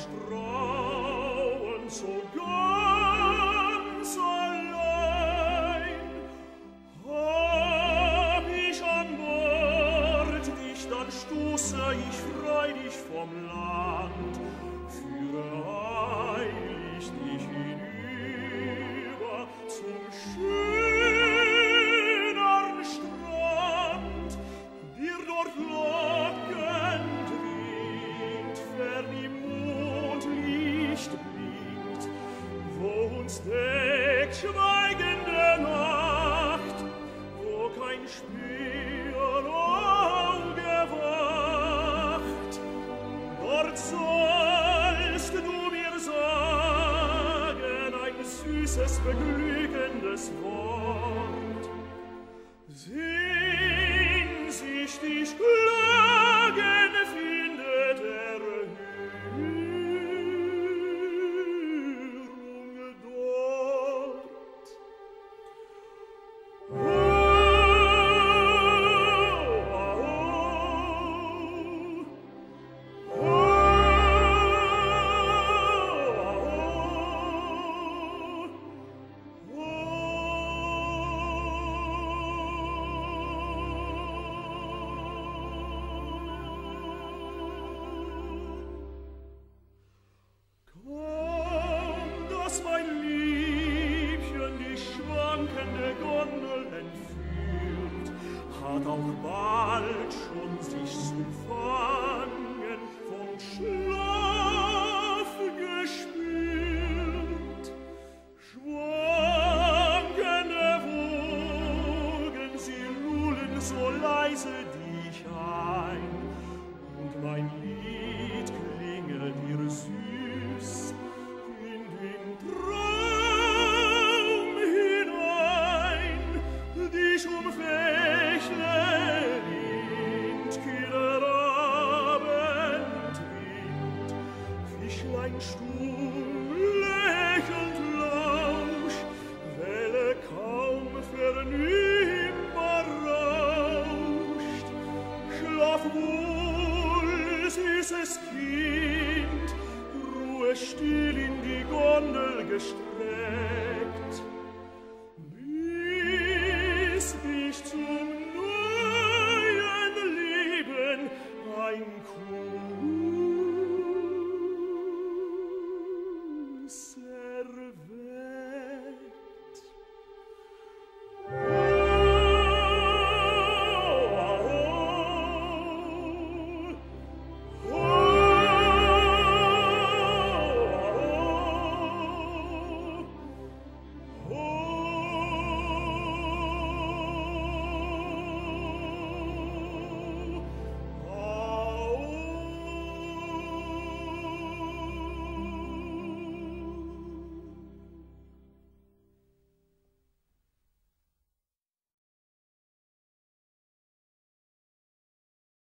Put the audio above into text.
Strauen so ganz allein. Hab ich an Bord dich, dann stoße ich freudig vom Land, führe eilig dich hinüber zum schönern Strand, dir dort lockend winkt, fern im Mondlicht blinkt, wo uns deckt schweigende Nacht, wo kein Spürauge wacht. Dort sollst du mir sagen ein süßes, beglückendes Wort. Sehnsüchtig klagen findet Erhörung dort. Oh, oh, oh, Kaum, dass mein Liebchen die schwankende Gondel entführt, hat auch bald schon sich zu fangen vom Schlaf gespürt. Schwankende Wogen, sie lullen so leise dich ein, und mein Lied klinge dir süß in den Traum hinein. Dich umfächlet kühler Abendwind, Fischlein stumm lächelnd lausch, Welle kaum vernehmbar rauscht. Schlaf wohl, süßes Kind, Ruhe still in die Gondel gestreckt.